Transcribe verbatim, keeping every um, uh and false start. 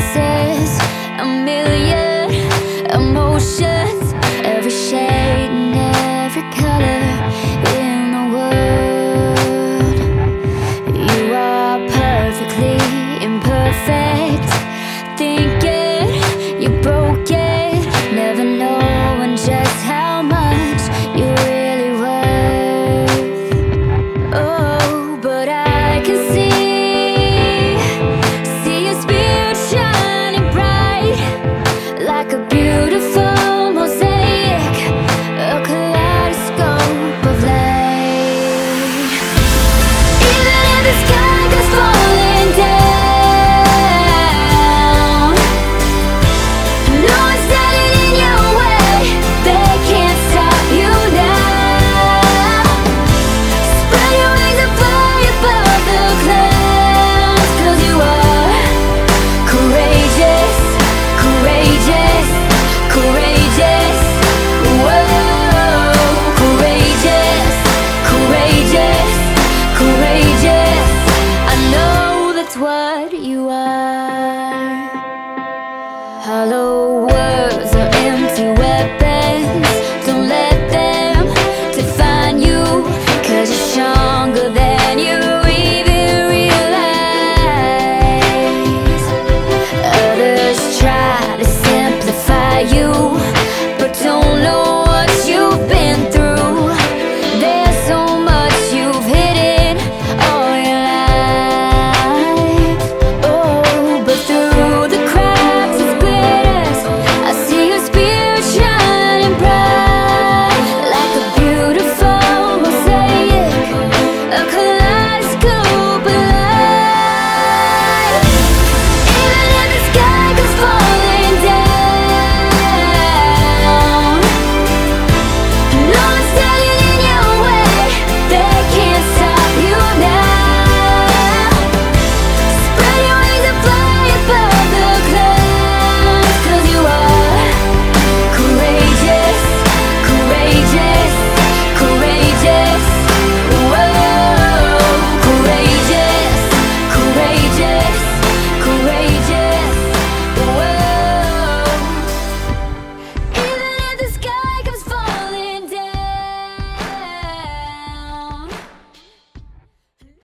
faces, a million emotions, every shade and every color in the world. You are perfectly imperfect, thinking you broke it, never knowing just how much you really worth. Oh, but I can see like a beautiful mosaic, a kaleidoscope of light. Even if the sky goes falling down, no one's standing in your way, they can't stop you now. Spread your wings and fly above the clouds, 'cause you are courageous, courageous, courageous, whoa, courageous, courageous, courageous. I know that's what you are. Hello.